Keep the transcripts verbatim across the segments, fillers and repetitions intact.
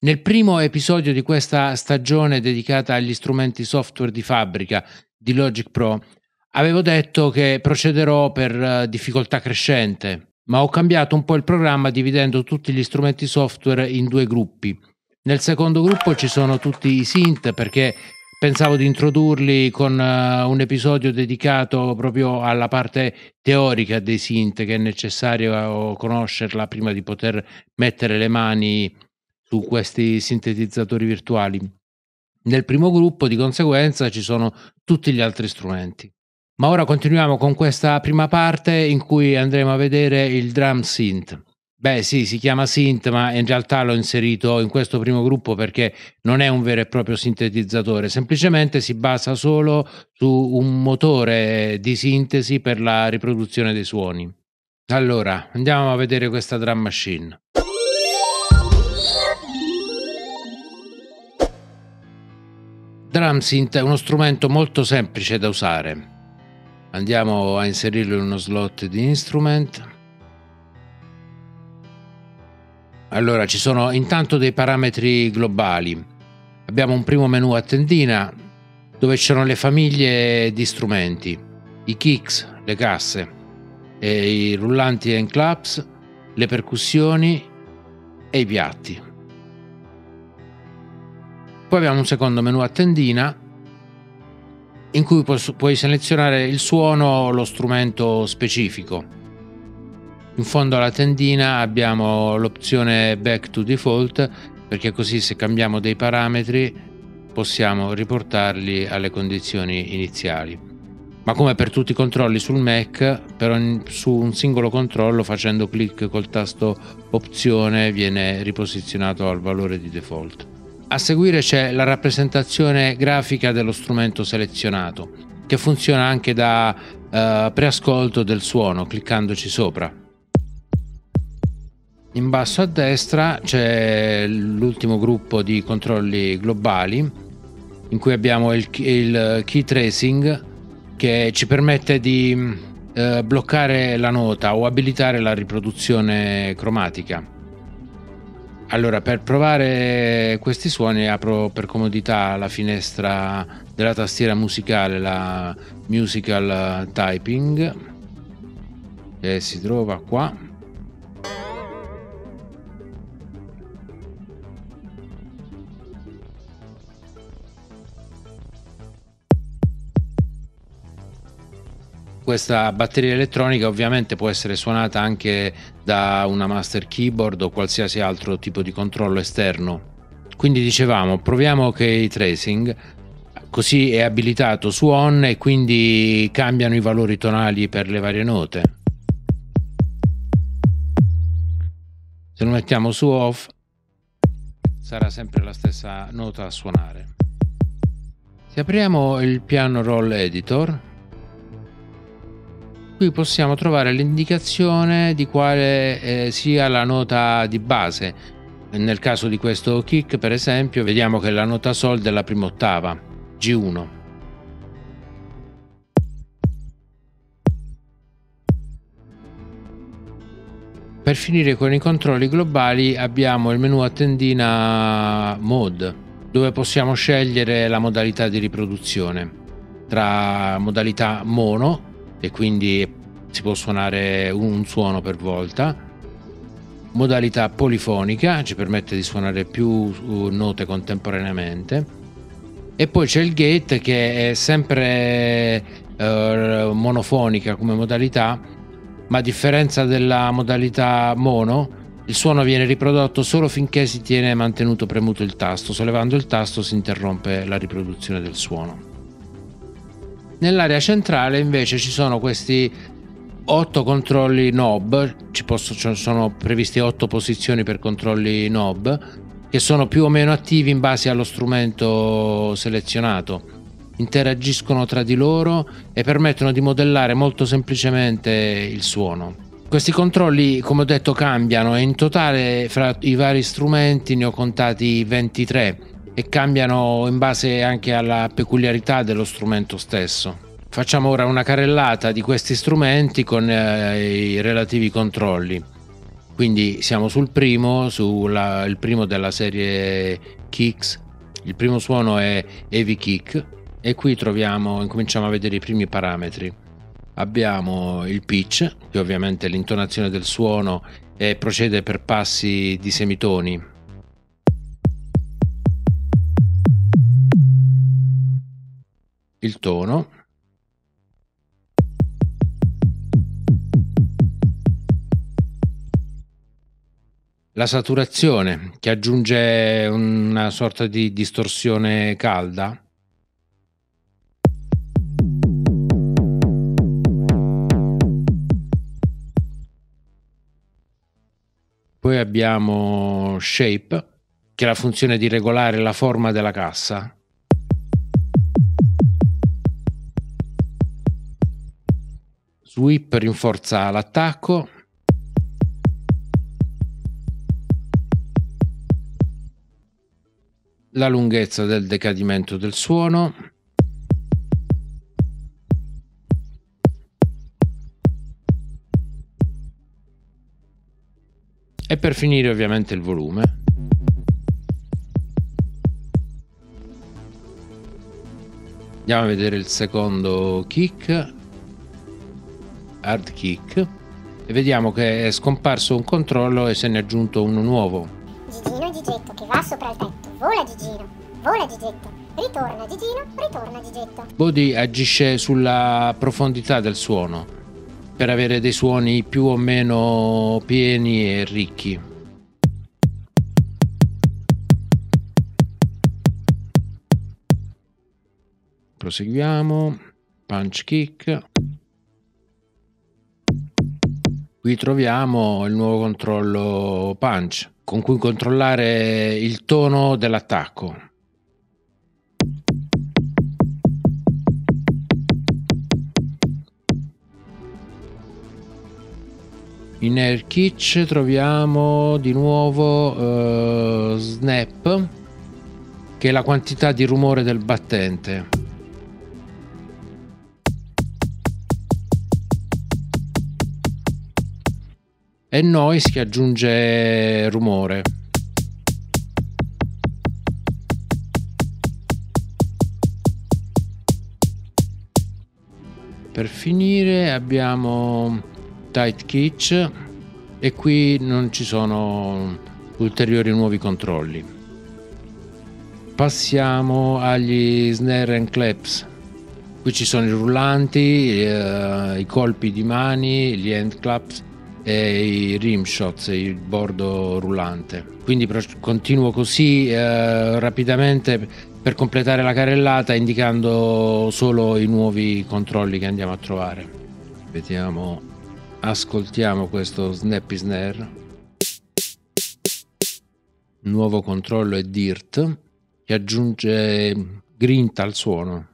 Nel primo episodio di questa stagione dedicata agli strumenti software di fabbrica di Logic Pro, avevo detto che procederò per eh, difficoltà crescente, ma ho cambiato un po' il programma dividendo tutti gli strumenti software in due gruppi. Nel secondo gruppo ci sono tutti i synth perché pensavo di introdurli con eh, un episodio dedicato proprio alla parte teorica dei synth, che è necessario conoscerla prima di poter mettere le mani su questi sintetizzatori virtuali. Nel primo gruppo, di conseguenza, ci sono tutti gli altri strumenti. Ma ora continuiamo con questa prima parte in cui andremo a vedere il drum synth. Beh sì, si chiama synth, ma in realtà l'ho inserito in questo primo gruppo perché non è un vero e proprio sintetizzatore, semplicemente si basa solo su un motore di sintesi per la riproduzione dei suoni. Allora, andiamo a vedere questa drum machine. Drum synth è uno strumento molto semplice da usare. Andiamo a inserirlo in uno slot di instrument. Allora, ci sono intanto dei parametri globali. Abbiamo un primo menu a tendina dove ci sono le famiglie di strumenti, i kicks, le casse, e i rullanti and claps, le percussioni e i piatti. Poi abbiamo un secondo menu a tendina in cui puoi selezionare il suono o lo strumento specifico. In fondo alla tendina abbiamo l'opzione Back to Default, perché così se cambiamo dei parametri possiamo riportarli alle condizioni iniziali. Ma come per tutti i controlli sul Mac, per ogni, su un singolo controllo, facendo clic col tasto Opzione, viene riposizionato al valore di default. A seguire c'è la rappresentazione grafica dello strumento selezionato, che funziona anche da uh, preascolto del suono, cliccandoci sopra. In basso a destra c'è l'ultimo gruppo di controlli globali, in cui abbiamo il, il key tracing, che ci permette di uh, bloccare la nota o abilitare la riproduzione cromatica. Allora, per provare questi suoni apro per comodità la finestra della tastiera musicale, la Musical Typing, che si trova qua. Questa batteria elettronica ovviamente può essere suonata anche da una master keyboard o qualsiasi altro tipo di controllo esterno. Quindi dicevamo, proviamo key tracing, così è abilitato su on e quindi cambiano i valori tonali per le varie note. Se lo mettiamo su off sarà sempre la stessa nota a suonare. Se apriamo il piano roll editor, qui possiamo trovare l'indicazione di quale eh, sia la nota di base. Nel caso di questo kick, per esempio, vediamo che la nota sol della prima ottava, G uno. Per finire con i controlli globali abbiamo il menu a tendina Mode, dove possiamo scegliere la modalità di riproduzione tra modalità mono, e quindi si può suonare un suono per volta, modalità polifonica, ci permette di suonare più note contemporaneamente, e poi c'è il gate, che è sempre eh, monofonica come modalità, ma a differenza della modalità mono il suono viene riprodotto solo finché si tiene mantenuto premuto il tasto. Sollevando il tasto si interrompe la riproduzione del suono. Nell'area centrale invece ci sono questi otto controlli knob, ci possono, sono previsti otto posizioni per controlli knob, che sono più o meno attivi in base allo strumento selezionato. Interagiscono tra di loro e permettono di modellare molto semplicemente il suono. Questi controlli, come ho detto, cambiano, e in totale fra i vari strumenti ne ho contati ventitré. E cambiano in base anche alla peculiarità dello strumento stesso. Facciamo ora una carrellata di questi strumenti con eh, i relativi controlli. Quindi siamo sul primo, sulla il primo della serie Kicks. Il primo suono è Heavy Kick e qui troviamo incominciamo a vedere i primi parametri. Abbiamo il pitch, che ovviamente è l'intonazione del suono e procede per passi di semitoni. Il tono. La saturazione, che aggiunge una sorta di distorsione calda. Poi abbiamo Shape, che ha la funzione di regolare la forma della cassa. Sweep rinforza l'attacco. La lunghezza del decadimento del suono. E per finire ovviamente il volume. Andiamo a vedere il secondo kick, hard kick, e vediamo che è scomparso un controllo e se ne è aggiunto uno nuovo. Gigino Gigetto che va sopra il tetto, vola Gigino, vola Gigetto, ritorna Gigino, ritorna Gigetto. Body agisce sulla profondità del suono per avere dei suoni più o meno pieni e ricchi. Proseguiamo. Punch kick. Qui troviamo il nuovo controllo punch, con cui controllare il tono dell'attacco. In air kitch troviamo di nuovo uh, snap, che è la quantità di rumore del battente. E noise, che aggiunge rumore. Per finire abbiamo tight kitch e qui non ci sono ulteriori nuovi controlli. Passiamo agli snare and claps. Qui ci sono i rullanti, eh, i colpi di mani, gli hand claps e i rim shots, il bordo rullante. Quindi continuo così eh, rapidamente per completare la carrellata, indicando solo i nuovi controlli che andiamo a trovare. Vediamo, ascoltiamo questo snappy snare. Il nuovo controllo è Dirt, che aggiunge grinta al suono.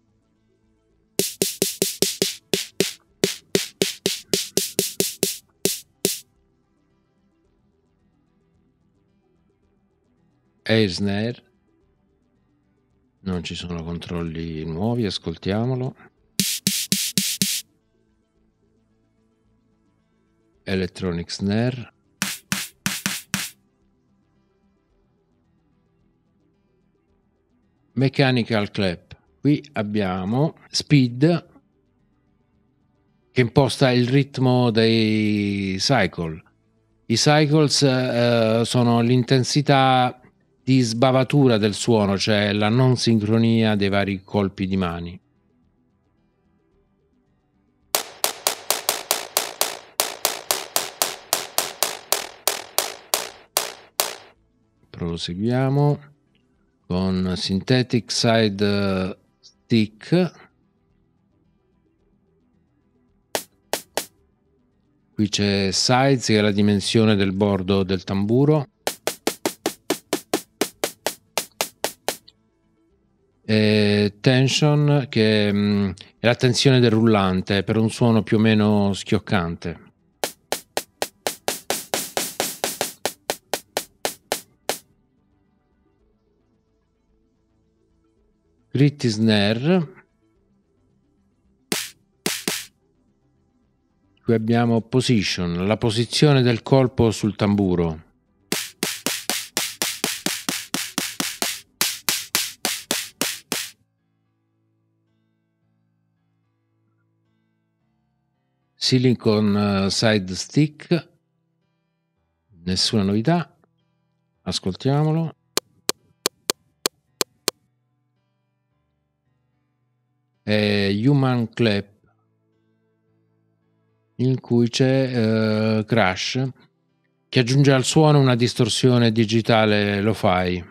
Air snare, non ci sono controlli nuovi, ascoltiamolo. Electronic snare, mechanical clap. Qui abbiamo speed, che imposta il ritmo dei cycle. I cycles eh, sono l'intensità di sbavatura del suono, cioè la non sincronia dei vari colpi di mani. Proseguiamo con synthetic side stick. Qui c'è size, che è la dimensione del bordo del tamburo. E tension, che mh, è la tensione del rullante per un suono più o meno schioccante. Gritty snare. Qui abbiamo position, la posizione del colpo sul tamburo. Silicon side stick, nessuna novità, ascoltiamolo. E human clap, in cui c'è uh, Crash che aggiunge al suono una distorsione digitale lo-fi.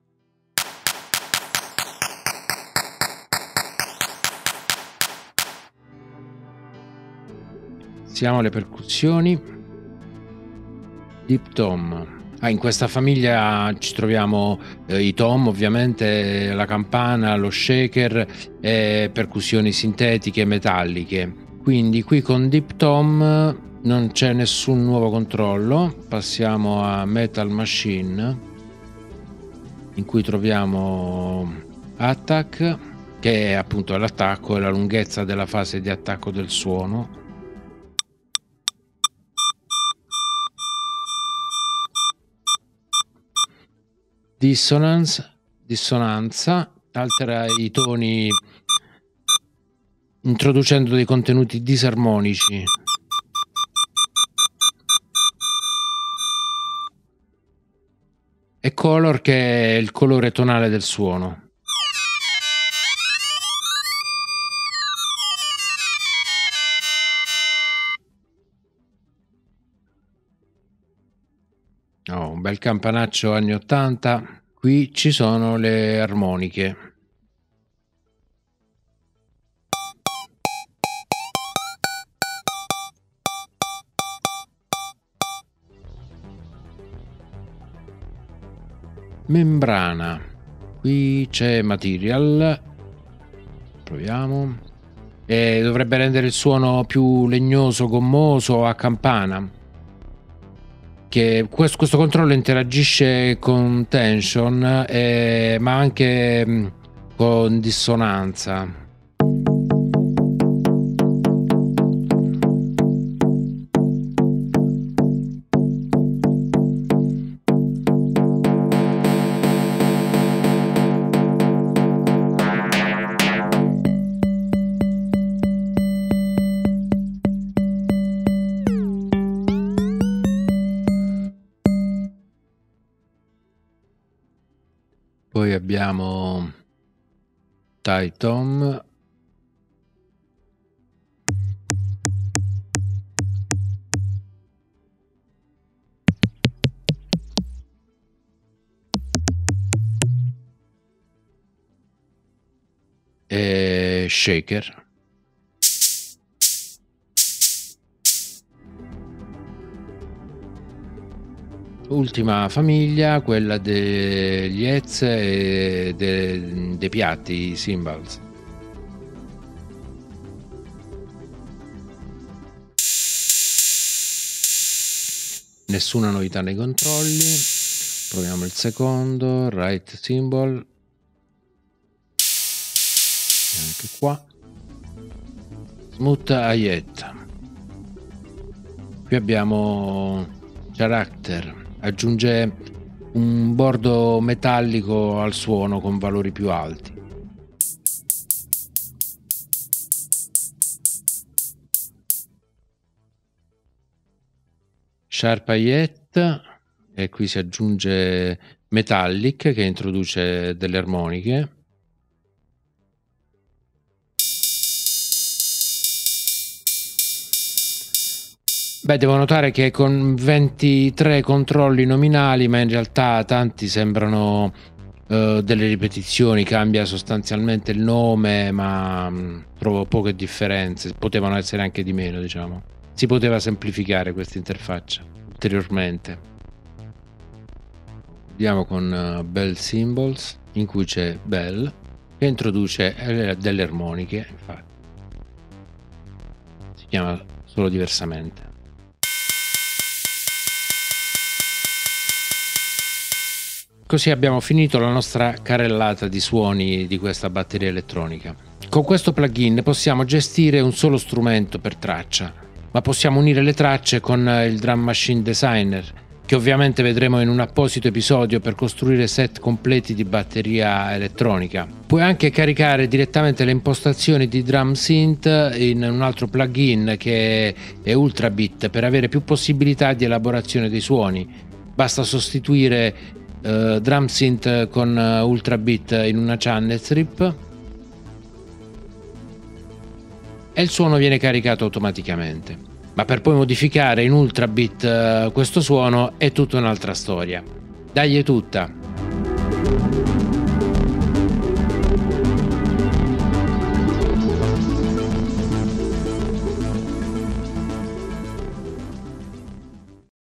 Siamo alle percussioni. Deep Tom. Ah, in questa famiglia ci troviamo eh, i tom, ovviamente, la campana, lo shaker e percussioni sintetiche e metalliche. Quindi qui con Deep Tom non c'è nessun nuovo controllo. Passiamo a Metal Machine, in cui troviamo Attack, che è appunto l'attacco e la lunghezza della fase di attacco del suono. Dissonance, dissonanza, altera i toni introducendo dei contenuti disarmonici. E color, che è il colore tonale del suono. Oh, un bel campanaccio anni ottanta. Qui ci sono le armoniche. Membrana. Qui c'è material. Proviamo. E dovrebbe rendere il suono più legnoso, gommoso, a campana. Che questo, questo controllo interagisce con tension, eh, ma anche mh, con dissonanza. Poi abbiamo Ty Tom, e shaker. Ultima famiglia, quella degli ez e de, dei piatti, i cymbals. Nessuna novità nei controlli. Proviamo il secondo, right cymbal. Anche qua. Smooth hi-hat. Qui abbiamo character. Aggiunge un bordo metallico al suono con valori più alti. Sharp hi-hat, e qui si aggiunge metallic che introduce delle armoniche. Beh, devo notare che con ventitré controlli nominali, ma in realtà tanti sembrano uh, delle ripetizioni, cambia sostanzialmente il nome, ma mh, trovo poche differenze, potevano essere anche di meno, diciamo. Si poteva semplificare questa interfaccia ulteriormente. Andiamo con uh, Bell Cymbals, in cui c'è Bell, che introduce eh, delle armoniche, infatti. Si chiama solo diversamente. Così abbiamo finito la nostra carrellata di suoni di questa batteria elettronica. Con questo plugin possiamo gestire un solo strumento per traccia, ma possiamo unire le tracce con il Drum Machine Designer, che ovviamente vedremo in un apposito episodio per costruire set completi di batteria elettronica. Puoi anche caricare direttamente le impostazioni di Drum Synth in un altro plugin che è Ultrabit per avere più possibilità di elaborazione dei suoni. Basta sostituire uh, Drum Synth con uh, Ultrabit in una channel strip e il suono viene caricato automaticamente. Ma per poi modificare in Ultrabit uh, questo suono è tutta un'altra storia. Dagli è tutta!